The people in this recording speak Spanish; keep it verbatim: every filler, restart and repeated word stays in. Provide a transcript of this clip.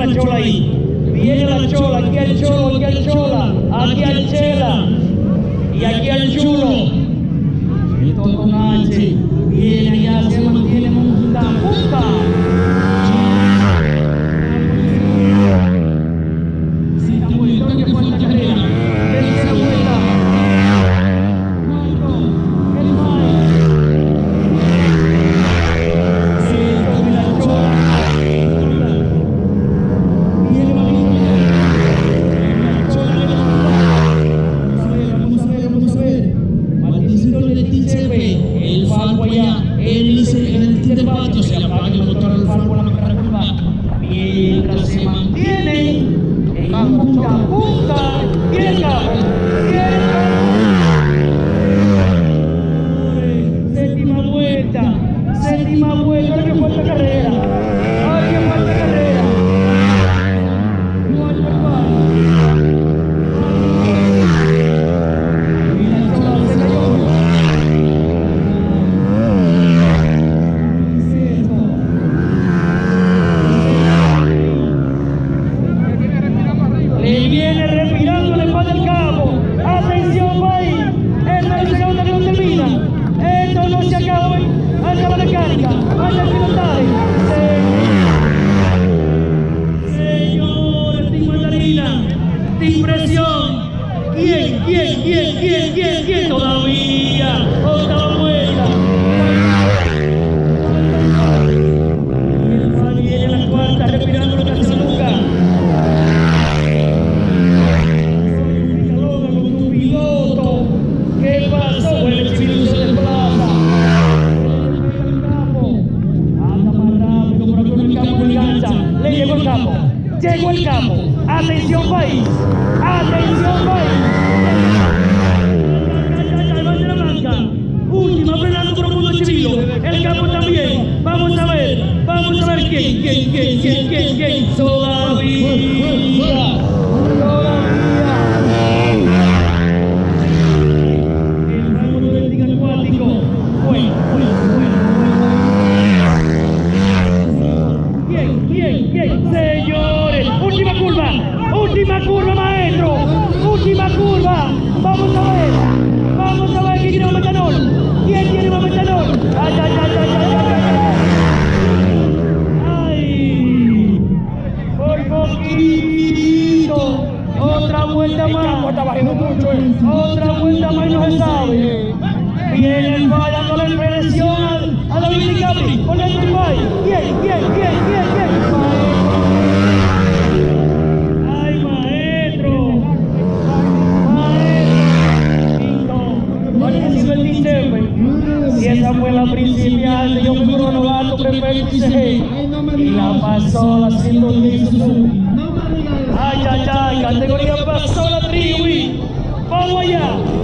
la chola ahí. Viene la chola, aquí al cholo, aquí al chola, aquí al chela y aquí al chulo. Esto con H. Viene ya, se mantiene monta, punta. Segunda vuelta, que falta carrera. Tercera vuelta. Cuarto, el mal. Cinco de la chola. Viene Marino. La chola de la chola. Vamos a ver, vamos a ver. Martincito le dice el falco allá. En el tinte patio se apaga el motor del falco a la primera curva. Mientras se mantiene en punta a punta. Viene el cabo. Viene el cabo. Séptima vuelta. Séptima vuelta. Ahora que falta carrera. Ahora que falta carrera. Cuarto cuarto. Y la chola se cayó. Le viene respirando el espalda del cabo. Atención, país. Esta es la segunda que no termina. Esto no se acaba. Hasta la mecánica. Hasta el pilotaje. Señores, Team Mandarina. Team Presión. ¿Quién, quién, quién, quién, quién, quién? Todavía. Octava vuelta. Y el Fali viene en la cuarta, respirando lo que hace la nuca. ¿Qué pasó? El civil se desplaza. Anda más rápido por aquí en el campo y gancha. Le llegó el campo. Llegó el campo. Atención, país. Atención, país. Levante la blanca. Última, frenando por el mundo civil. El campo también. Vamos a ver. Vamos a ver quién, quién, quién, quién, quién, quién. Todavía. Señores, última curva, última curva, maestro, última curva. Vamos a ver, vamos a ver quién tiene más metanol, quién tiene más metanol. Ay, ay, ay, ay, ay, ay, ay. Por poquito, otra vuelta más, otra vuelta más y no se sabe. Viene fallando la impresión a David DiCapri, con el Turbay. ¿Quién, quién, quién, quién, quién? Si esa fue la principiante, yo fui un novato prefecto y la pasó la ciento diez. Ay, ay, ay, categoría pasó la tribu. Vamos allá.